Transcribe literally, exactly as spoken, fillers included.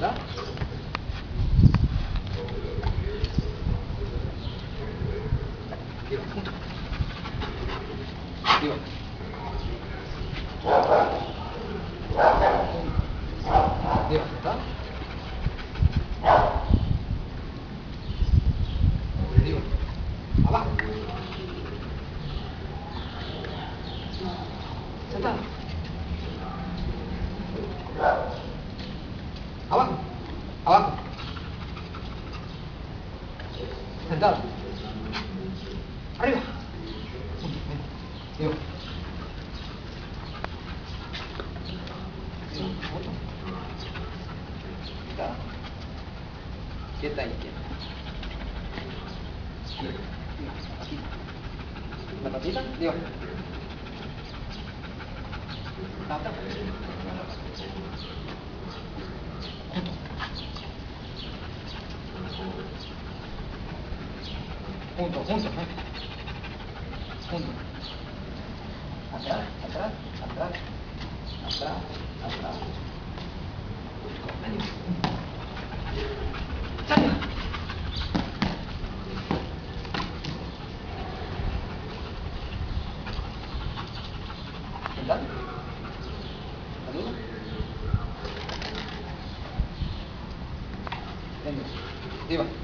¿verdad? Arriba, punto. Arriba. Arriba, ¿verdad? Arriba. Abajo. Sentado. Abajo. Abajo. Sentado. Arriba. Arriba. Sentado. Quieta y quieta. Aquí. La patita. Arriba. Tata. Junto, junto, ¿eh? Junto. Atrás, atrás, atrás, atrás, atrás. Medio. Salga. Sentado. Saludo. Venga. Arriba.